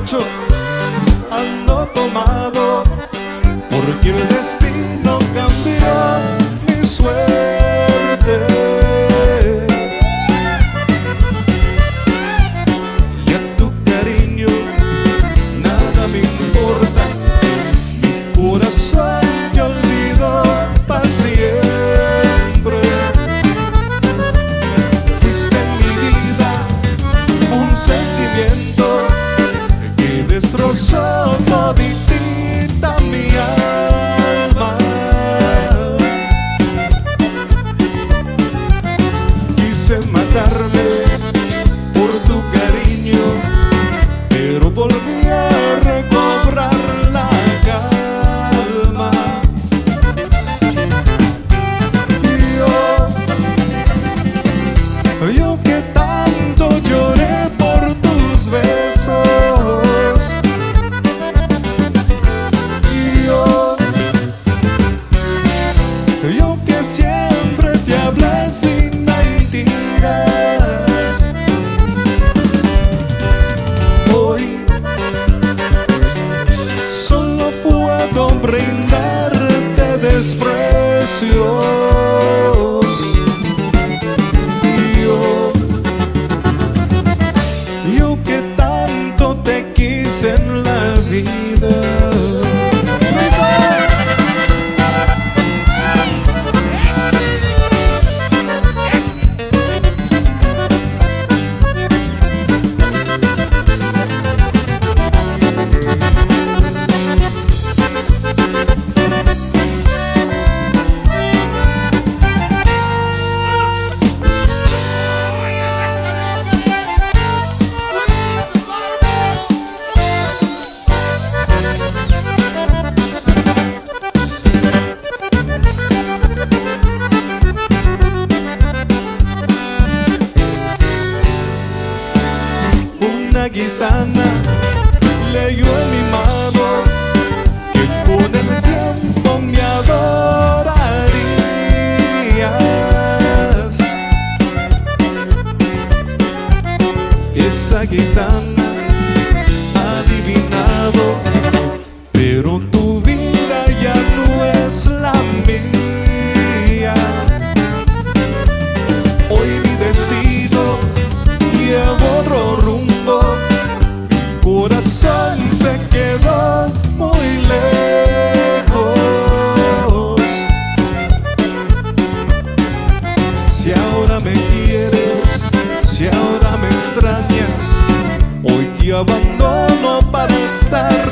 borracho ando tomado, porque el destino cambió mi suerte. Y a tu cariño nada me importa, mi corazón te olvidó para siempre. Fuiste en mi vida un sentimiento que destrozó toditita mi alma. Quise matarme por tu cariño, pero volví a recobrar la calma. Yo que tanto lloré por tus besos, yo que siempre te hablé sin mentiras, hoy solo puedo brindarte desprecios. Yo que tanto te quise en la vida. Una gitana leyó en mi mano que con el tiempo me adorarías. Esa gitana ha adivinado, pero tu vida ya no es la mía. Hoy mi destino lleva otro rumbo, mi corazón se quedó muy lejos. Si ahora me quieres, si ahora me extrañas, hoy te abandono para estar